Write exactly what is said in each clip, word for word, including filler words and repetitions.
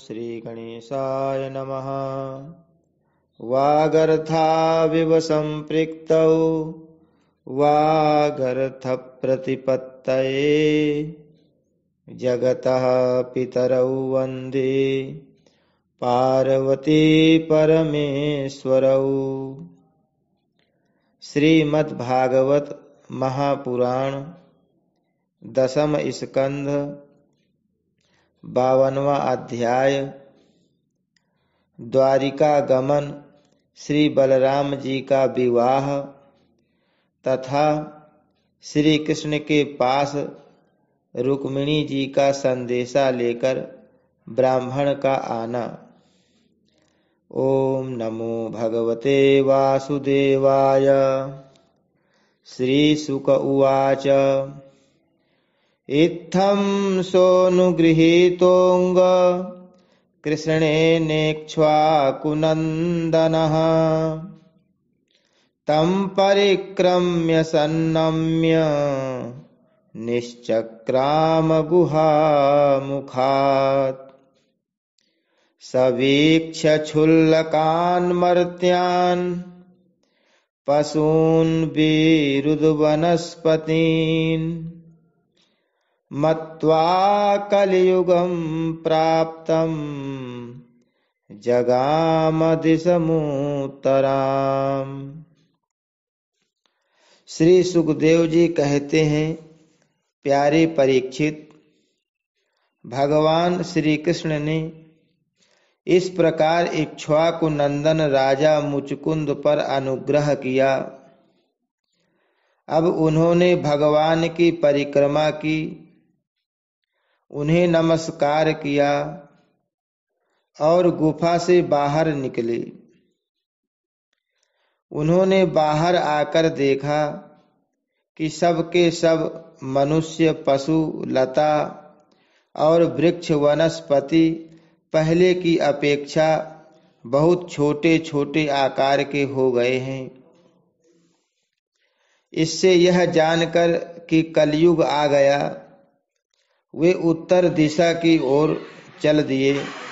श्री गणेशाय नमः। वागर्थाविव सम्पृक्तौ वागर्थ प्रतिपत्तये जगतः पितरौ वन्दे पार्वती परमेश्वरौ। श्रीमद्भागवत महापुराण दसम स्कंध बावनवा अध्याय। द्वारिका गमन, श्री बलराम जी का विवाह तथा श्री कृष्ण के पास रुक्मिणी जी का संदेशा लेकर ब्राह्मण का आना। ओम नमो भगवते वासुदेवाय। श्री शुक उवाच। इत्थं सोऽनुगृहीतोऽंग कृष्णेनेक्ष्वाकुनन्दनः तं परिक्रम्य सन्नम्य निश्चक्राम गुहामुखात्। सवीक्ष्य क्षुल्लकान् मर्त्यान् पशून् विरुद्वनस्पतीन् मत्वा कलियुगं प्राप्तं जगाम दिशमुत्तराम्। श्री सुखदेव जी कहते हैं, प्यारे परीक्षित, भगवान श्री कृष्ण ने इस प्रकार इक्ष्वाकु नंदन राजा मुचकुंद पर अनुग्रह किया। अब उन्होंने भगवान की परिक्रमा की, उन्हें नमस्कार किया और गुफा से बाहर निकले। उन्होंने बाहर आकर देखा कि सबके सब मनुष्य, पशु, लता और वृक्ष वनस्पति पहले की अपेक्षा बहुत छोटे छोटे आकार के हो गए हैं। इससे यह जानकर कि कलयुग आ गया, वे उत्तर दिशा की ओर चल दिए।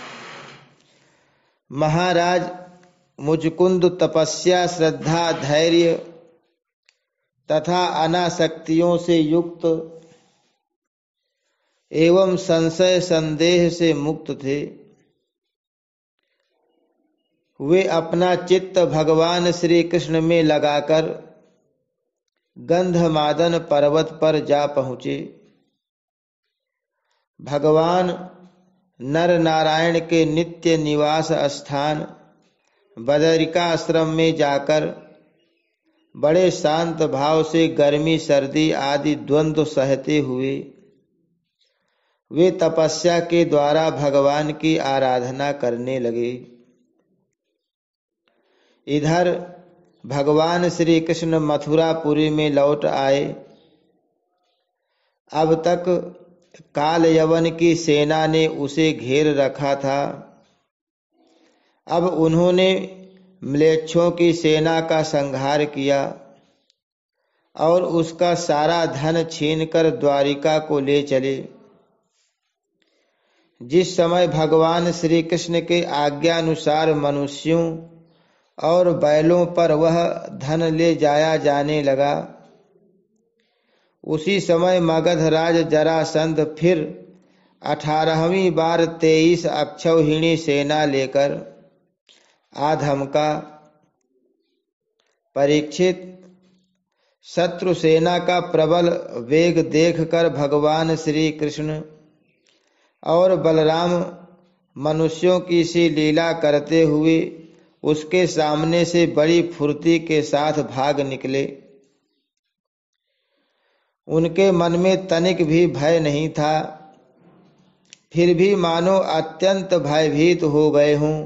महाराज, मुचकुंद तपस्या, श्रद्धा, धैर्य तथा अनासक्तियों से युक्त एवं संशय संदेह से मुक्त थे। वे अपना चित्त भगवान श्री कृष्ण में लगाकर गंधमादन पर्वत पर जा पहुँचे। भगवान नर नारायण के नित्य निवास स्थान बदरिकाश्रम में जाकर बड़े शांत भाव से गर्मी सर्दी आदि द्वंद्व सहते हुए वे तपस्या के द्वारा भगवान की आराधना करने लगे। इधर भगवान श्री कृष्ण मथुरापुरी में लौट आए। अब तक काल यवन की सेना ने उसे घेर रखा था। अब उन्होंने म्लेच्छों की सेना का संहार किया और उसका सारा धन छीनकर द्वारिका को ले चले। जिस समय भगवान श्री कृष्ण के आज्ञानुसार मनुष्यों और बैलों पर वह धन ले जाया जाने लगा, उसी समय मगधराज जरासंध फिर अठारहवीं बार तेईस अक्षौहिणी सेना लेकर आ धमका। परीक्षित, शत्रु सेना का प्रबल वेग देखकर भगवान श्री कृष्ण और बलराम मनुष्यों की सी लीला करते हुए उसके सामने से बड़ी फुर्ती के साथ भाग निकले। उनके मन में तनिक भी भय नहीं था, फिर भी मानो अत्यंत भयभीत हो गए हों।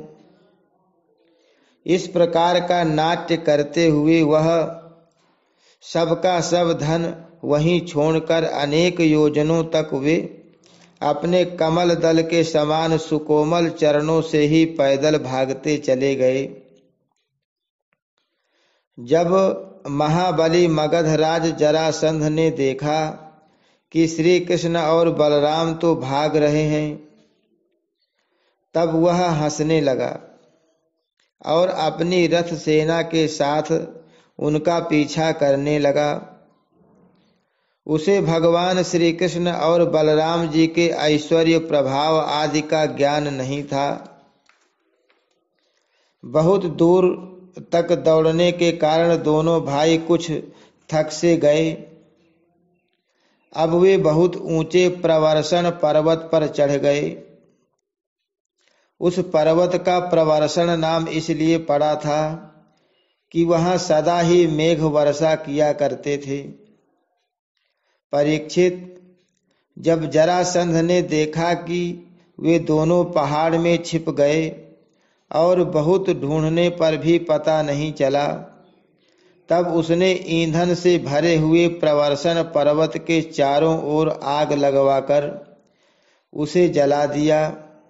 इस प्रकार का नाट्य करते हुए वह सबका सब धन वहीं छोड़कर अनेक योजनों तक वे अपने कमल दल के समान सुकोमल चरणों से ही पैदल भागते चले गए। जब महाबली मगधराज जरासंध ने देखा कि श्री कृष्ण और बलराम तो भाग रहे हैं, तब वह हंसने लगा और अपनी रथ सेना के साथ उनका पीछा करने लगा। उसे भगवान श्री कृष्ण और बलराम जी के ऐश्वर्य प्रभाव आदि का ज्ञान नहीं था। बहुत दूर तक दौड़ने के कारण दोनों भाई कुछ थक से गए। अब वे बहुत ऊंचे प्रवर्षण पर्वत पर चढ़ गए। उस पर्वत का प्रवर्षण नाम इसलिए पड़ा था कि वहां सदा ही मेघ वर्षा किया करते थे। परीक्षित, जब जरासंध ने देखा कि वे दोनों पहाड़ में छिप गए और बहुत ढूंढने पर भी पता नहीं चला, तब उसने ईंधन से भरे हुए प्रवर्षण पर्वत के चारों ओर आग लगवाकर उसे जला दिया।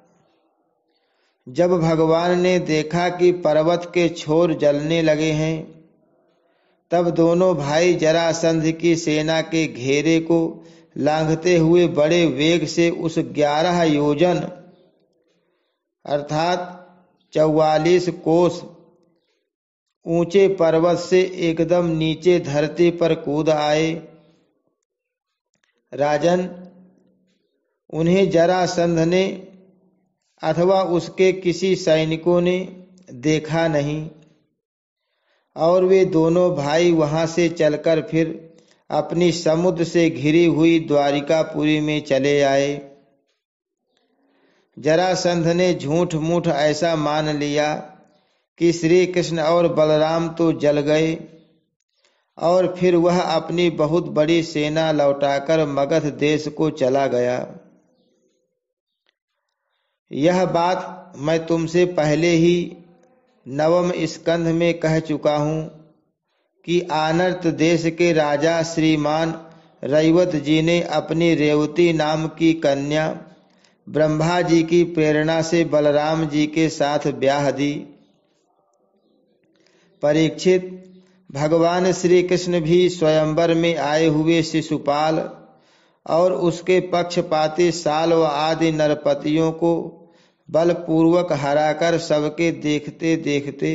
जब भगवान ने देखा कि पर्वत के छोर जलने लगे हैं, तब दोनों भाई जरासंध की सेना के घेरे को लांघते हुए बड़े वेग से उस ग्यारह योजन अर्थात चौवालीस कोस ऊंचे पर्वत से एकदम नीचे धरती पर कूद आए। राजन, उन्हें जरासंध ने अथवा उसके किसी सैनिकों ने देखा नहीं और वे दोनों भाई वहां से चलकर फिर अपनी समुद्र से घिरी हुई द्वारिकापुरी में चले आए। जरासंध ने झूठ मूठ ऐसा मान लिया कि श्री कृष्ण और बलराम तो जल गए और फिर वह अपनी बहुत बड़ी सेना लौटाकर मगध देश को चला गया। यह बात मैं तुमसे पहले ही नवम स्कंध में कह चुका हूं कि आनर्त देश के राजा श्रीमान रैवत जी ने अपनी रेवती नाम की कन्या ब्रह्मा जी की प्रेरणा से बलराम जी के साथ ब्याह दी। परीक्षित, भगवान श्री कृष्ण भी स्वयंवर में आए हुए शिशुपाल और उसके पक्षपाती साल्व आदि नरपतियों को बलपूर्वक हराकर सबके देखते देखते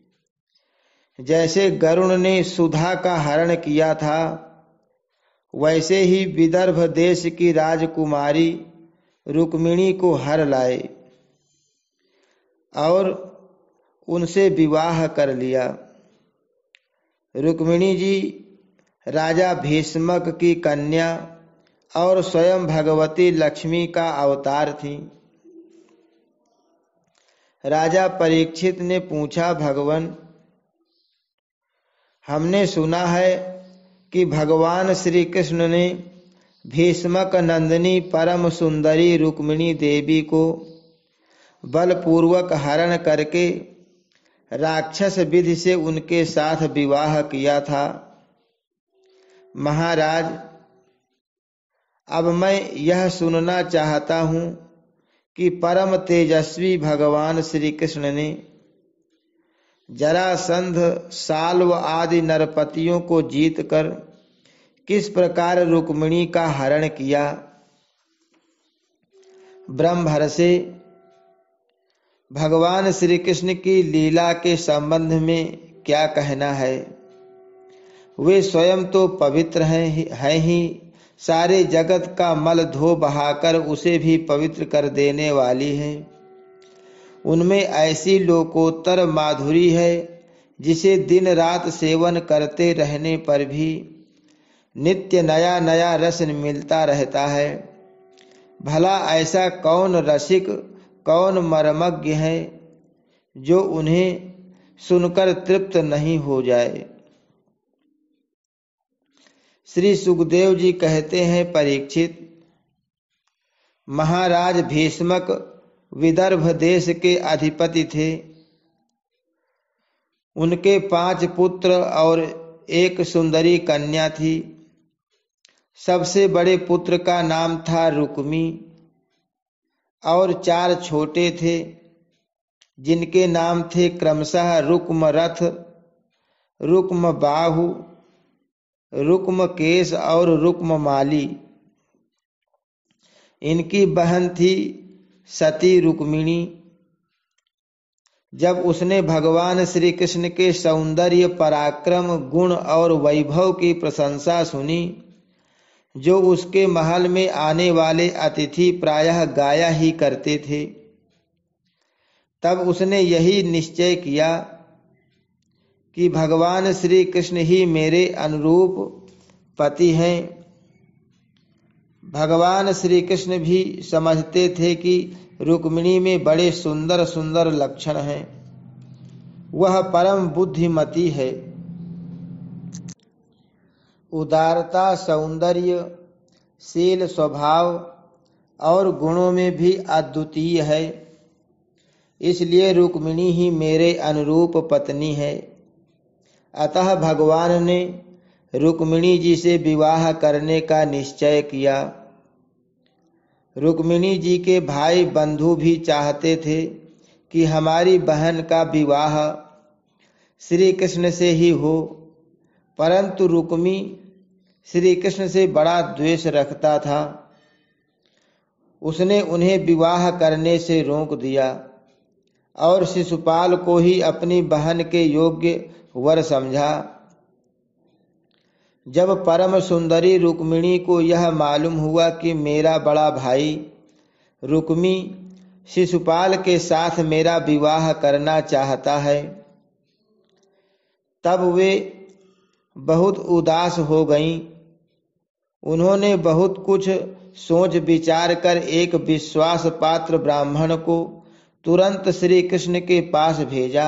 जैसे गरुण ने सुधा का हरण किया था, वैसे ही विदर्भ देश की राजकुमारी रुक्मिणी को हर लाए और उनसे विवाह कर लिया। रुक्मिणी जी राजा भीष्मक की कन्या और स्वयं भगवती लक्ष्मी का अवतार थी। राजा परीक्षित ने पूछा, भगवान, हमने सुना है कि भगवान श्री कृष्ण ने भीष्मक नंदिनी परम सुंदरी रुक्मिणी देवी को बलपूर्वक हरण करके राक्षस विधि से उनके साथ विवाह किया था। महाराज, अब मैं यह सुनना चाहता हूं कि परम तेजस्वी भगवान श्री कृष्ण ने जरासंध साल्व आदि नरपतियों को जीतकर किस प्रकार रुक्मिणी का हरण किया। ब्रह्मर्षि, भगवान श्री कृष्ण की लीला के संबंध में क्या कहना है? वे स्वयं तो पवित्र हैं हैं ही, सारे जगत का मल धो बहाकर उसे भी पवित्र कर देने वाली हैं। उनमें ऐसी लोकोत्तर माधुरी है जिसे दिन रात सेवन करते रहने पर भी नित्य नया नया रस मिलता रहता है। भला ऐसा कौन रसिक, कौन मर्मज्ञ है जो उन्हें सुनकर तृप्त नहीं हो जाए। श्री सुखदेव जी कहते हैं, परीक्षित, महाराज भीष्मक विदर्भ देश के अधिपति थे। उनके पांच पुत्र और एक सुंदरी कन्या थी। सबसे बड़े पुत्र का नाम था रुक्मी और चार छोटे थे जिनके नाम थे क्रमशः रुक्मरथ, रुक्मबाहु, रुक्मकेश और रुक्ममाली। इनकी बहन थी सती रुक्मिणी। जब उसने भगवान श्री कृष्ण के सौंदर्य, पराक्रम, गुण और वैभव की प्रशंसा सुनी, जो उसके महल में आने वाले अतिथि प्रायः गाया ही करते थे, तब उसने यही निश्चय किया कि भगवान श्री कृष्ण ही मेरे अनुरूप पति हैं। भगवान श्री कृष्ण भी समझते थे कि रुक्मिणी में बड़े सुंदर सुंदर लक्षण हैं। वह परम बुद्धिमती है, उदारता, सौंदर्य, शील, स्वभाव और गुणों में भी अद्वितीय है। इसलिए रुक्मिणी ही मेरे अनुरूप पत्नी है। अतः भगवान ने रुक्मिणी जी से विवाह करने का निश्चय किया। रुक्मिणी जी के भाई बंधु भी चाहते थे कि हमारी बहन का विवाह श्री कृष्ण से ही हो, परंतु रुक्मी श्री कृष्ण से बड़ा द्वेष रखता था। उसने उन्हें विवाह करने से रोक दिया और शिशुपाल को ही अपनी बहन के योग्य वर समझा। जब परम सुंदरी रुक्मिणी को यह मालूम हुआ कि मेरा बड़ा भाई रुक्मी शिशुपाल के साथ मेरा विवाह करना चाहता है, तब वे बहुत उदास हो गईं। उन्होंने बहुत कुछ सोच विचार कर एक विश्वास पात्र ब्राह्मण को तुरंत श्री कृष्ण के पास भेजा।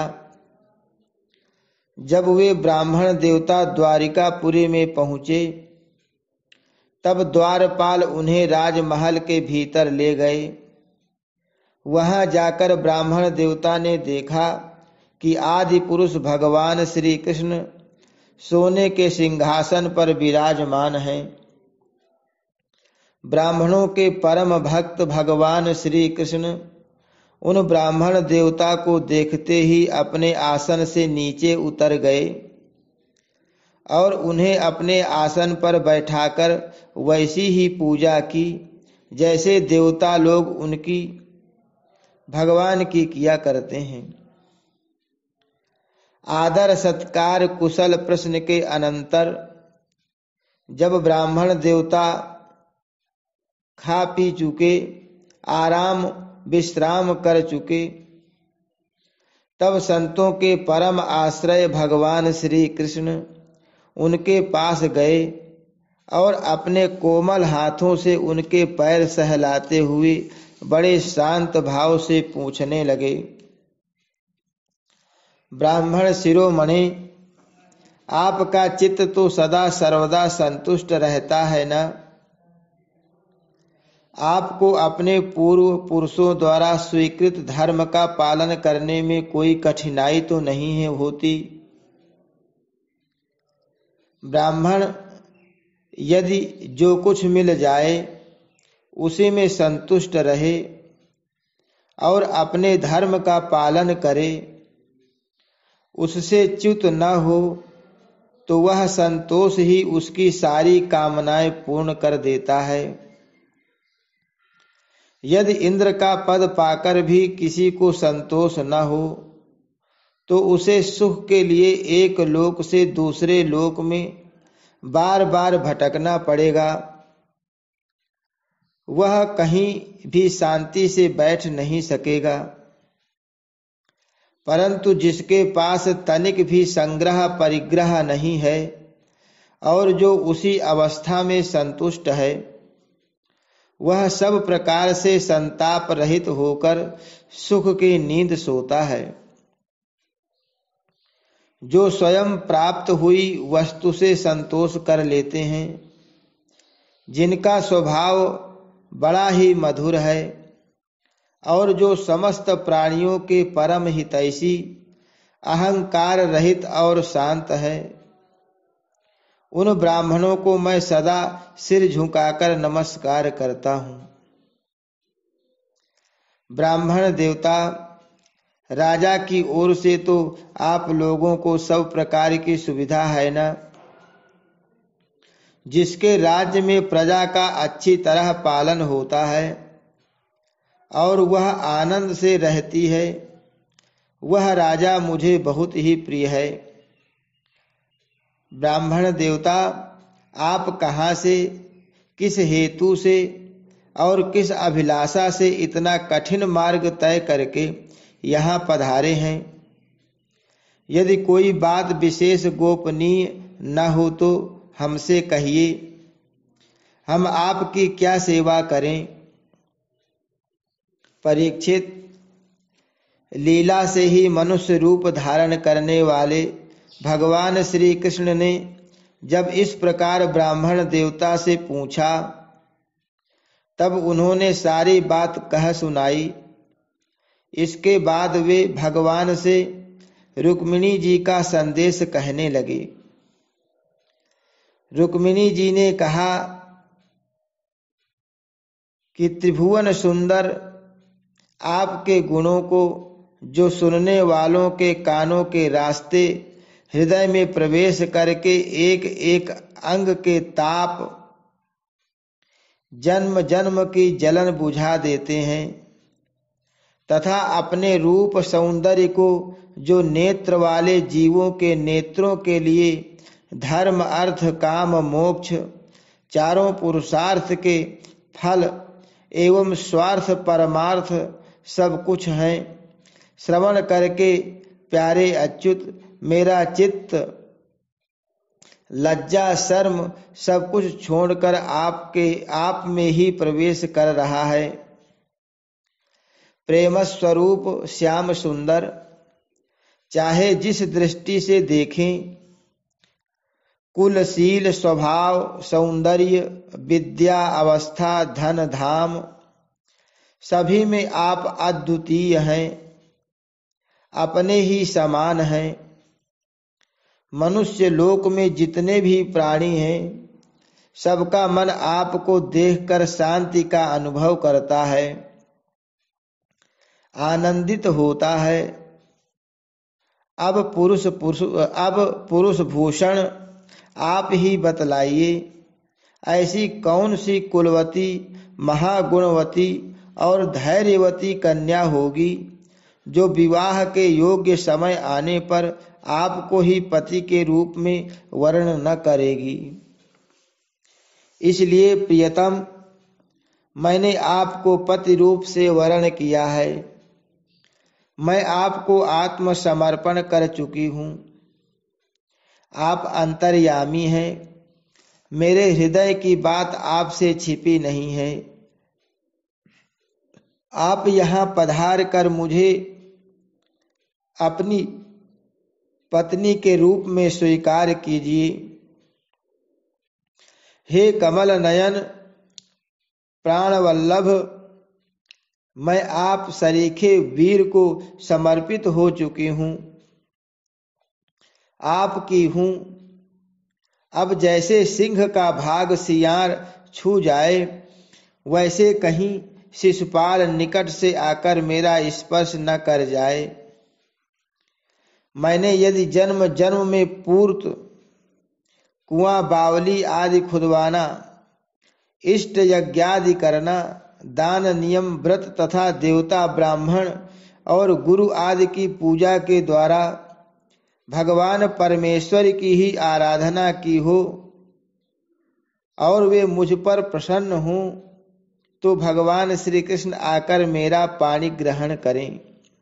जब वे ब्राह्मण देवता द्वारिकापुरी में पहुंचे, तब द्वारपाल उन्हें राजमहल के भीतर ले गए। वहां जाकर ब्राह्मण देवता ने देखा कि आदि पुरुष भगवान श्री कृष्ण सोने के सिंहासन पर विराजमान हैं। ब्राह्मणों के परम भक्त भगवान श्री कृष्ण उन ब्राह्मण देवता को देखते ही अपने आसन से नीचे उतर गए और उन्हें अपने आसन पर बैठाकर वैसी ही पूजा की जैसे देवता लोग उनकी भगवान की किया करते हैं। आदर सत्कार कुशल प्रश्न के अनंतर जब ब्राह्मण देवता खा पी चुके, आराम विश्राम कर चुके, तब संतों के परम आश्रय भगवान श्री कृष्ण उनके पास गए और अपने कोमल हाथों से उनके पैर सहलाते हुए बड़े शांत भाव से पूछने लगे, ब्राह्मण शिरोमणि, आपका चित्त तो सदा सर्वदा संतुष्ट रहता है ना? आपको अपने पूर्व पुरुषों द्वारा स्वीकृत धर्म का पालन करने में कोई कठिनाई तो नहीं है होती? ब्राह्मण यदि जो कुछ मिल जाए उसी में संतुष्ट रहे और अपने धर्म का पालन करे, उससे च्युत न हो, तो वह संतोष ही उसकी सारी कामनाएं पूर्ण कर देता है। यदि इंद्र का पद पाकर भी किसी को संतोष न हो, तो उसे सुख के लिए एक लोक से दूसरे लोक में बार बार भटकना पड़ेगा। वह कहीं भी शांति से बैठ नहीं सकेगा। परंतु जिसके पास तनिक भी संग्रह परिग्रह नहीं है और जो उसी अवस्था में संतुष्ट है, वह सब प्रकार से संताप रहित होकर सुख की नींद सोता है। जो स्वयं प्राप्त हुई वस्तु से संतोष कर लेते हैं, जिनका स्वभाव बड़ा ही मधुर है और जो समस्त प्राणियों के परम हितैषी, अहंकार रहित और शांत है, उन ब्राह्मणों को मैं सदा सिर झुकाकर नमस्कार करता हूँ। ब्राह्मण देवता, राजा की ओर से तो आप लोगों को सब प्रकार की सुविधा है ना? जिसके राज्य में प्रजा का अच्छी तरह पालन होता है और वह आनंद से रहती है, वह राजा मुझे बहुत ही प्रिय है। ब्राह्मण देवता, आप कहाँ से, किस हेतु से और किस अभिलाषा से इतना कठिन मार्ग तय करके यहाँ पधारे हैं? यदि कोई बात विशेष गोपनीय न हो तो हमसे कहिए, हम आपकी क्या सेवा करें? परीक्षित, लीला से ही मनुष्य रूप धारण करने वाले भगवान श्री कृष्ण ने जब इस प्रकार ब्राह्मण देवता से पूछा, तब उन्होंने सारी बात कह सुनाई। इसके बाद वे भगवान से रुक्मिणी जी का संदेश कहने लगे। रुक्मिणी जी ने कहा कि त्रिभुवन सुंदर, आपके गुणों को जो सुनने वालों के कानों के रास्ते हृदय में प्रवेश करके एक एक अंग के ताप, जन्म जन्म की जलन बुझा देते हैं, तथा अपने रूप सौंदर्य को जो नेत्र वाले जीवों के नेत्रों के लिए धर्म अर्थ काम मोक्ष चारों पुरुषार्थ के फल एवं स्वार्थ परमार्थ सब कुछ हैं, श्रवण करके प्यारे अच्युत मेरा चित्त लज्जा शर्म सब कुछ छोड़कर आपके आप में ही प्रवेश कर रहा है। प्रेम स्वरूप श्याम सुंदर, चाहे जिस दृष्टि से देखें, कुलशील स्वभाव सौंदर्य विद्या अवस्था धन धाम सभी में आप अद्वितीय हैं, अपने ही समान हैं। मनुष्य लोक में जितने भी प्राणी हैं, सबका मन आपको देखकर शांति का अनुभव करता है, आनंदित होता है। अब पुरुष पुरुष अब पुरुष भूषण आप ही बतलाइए, ऐसी कौन सी कुलवती महागुणवती और धैर्यवती कन्या होगी जो विवाह के योग्य समय आने पर आपको ही पति के रूप में वर्ण न करेगी। इसलिए प्रियतम, मैंने आपको पति रूप से वर्ण किया है। मैं आपको आत्मसमर्पण कर चुकी हूँ। आप अंतर्यामी हैं, मेरे हृदय की बात आपसे छिपी नहीं है। आप यहाँ पधार कर मुझे अपनी पत्नी के रूप में स्वीकार कीजिए। हे कमल नयन प्राणवल्लभ, मैं आप सरीखे वीर को समर्पित हो चुकी हूँ, आपकी हूँ। अब जैसे सिंह का भाग सियार छू जाए, वैसे कहीं शिशुपाल निकट से आकर मेरा स्पर्श न कर जाए। मैंने यदि जन्म जन्म में पूर्त कुआं बावली आदि खुदवाना, इष्ट यज्ञादि करना, दान नियम व्रत तथा देवता ब्राह्मण और गुरु आदि की पूजा के द्वारा भगवान परमेश्वर की ही आराधना की हो और वे मुझ पर प्रसन्न हों, तो भगवान श्री कृष्ण आकर मेरा पाणी ग्रहण करें।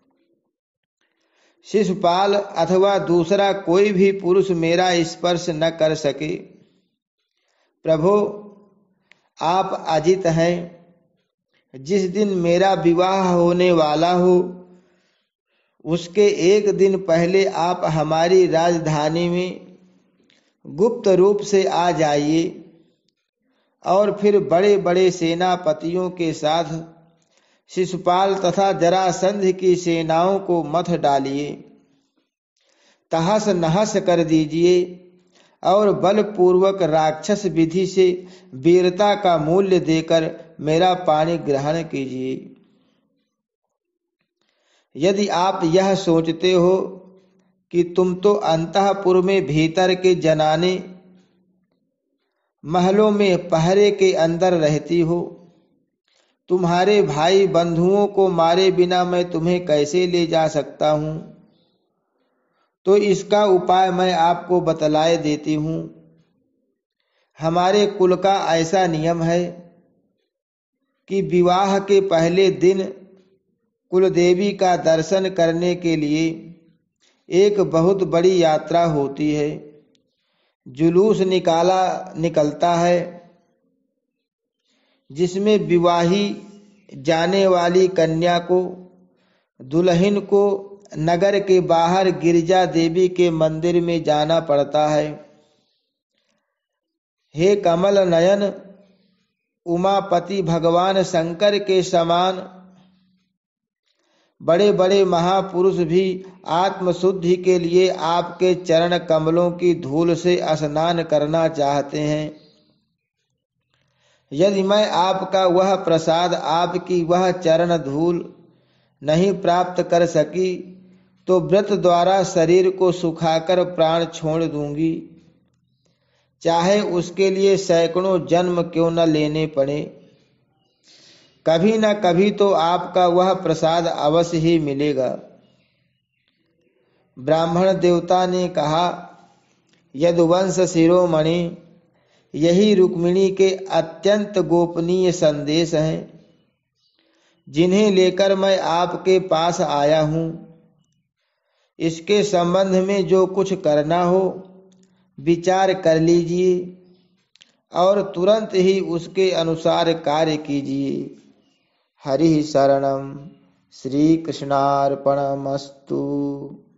शिशुपाल अथवा दूसरा कोई भी पुरुष मेरा स्पर्श न कर सके। प्रभो, आप अजित हैं। जिस दिन मेरा विवाह होने वाला हो, उसके एक दिन पहले आप हमारी राजधानी में गुप्त रूप से आ जाइए और फिर बड़े बड़े सेनापतियों के साथ शिशुपाल तथा जरासंध की सेनाओं को मथ डालिए, तहस नहस कर दीजिए और बलपूर्वक राक्षस विधि से वीरता का मूल्य देकर मेरा पाणी ग्रहण कीजिए। यदि आप यह सोचते हो कि तुम तो अंतःपुर में भीतर के जनाने महलों में पहरे के अंदर रहती हो, तुम्हारे भाई बंधुओं को मारे बिना मैं तुम्हें कैसे ले जा सकता हूँ? तो इसका उपाय मैं आपको बतलाए देती हूँ। हमारे कुल का ऐसा नियम है कि विवाह के पहले दिन कुल देवी का दर्शन करने के लिए एक बहुत बड़ी यात्रा होती है। जुलूस निकाला निकलता है जिसमें विवाही जाने वाली कन्या को, दुल्हन को नगर के बाहर गिरजा देवी के मंदिर में जाना पड़ता है। हे कमल नयन, उमापति भगवान शंकर के समान बड़े बड़े महापुरुष भी आत्मशुद्धि के लिए आपके चरण कमलों की धूल से स्नान करना चाहते हैं। यदि मैं आपका वह प्रसाद, आपकी वह चरण धूल नहीं प्राप्त कर सकी तो व्रत द्वारा शरीर को सुखाकर प्राण छोड़ दूंगी, चाहे उसके लिए सैकड़ों जन्म क्यों न लेने पड़े। कभी न कभी तो आपका वह प्रसाद अवश्य ही मिलेगा। ब्राह्मण देवता ने कहा, यदुवंश शिरोमणि, यही रुक्मिणी के अत्यंत गोपनीय संदेश हैं जिन्हें लेकर मैं आपके पास आया हूँ। इसके संबंध में जो कुछ करना हो विचार कर लीजिए और तुरंत ही उसके अनुसार कार्य कीजिए। हरि शरणम। श्री कृष्णार्पणमस्तु।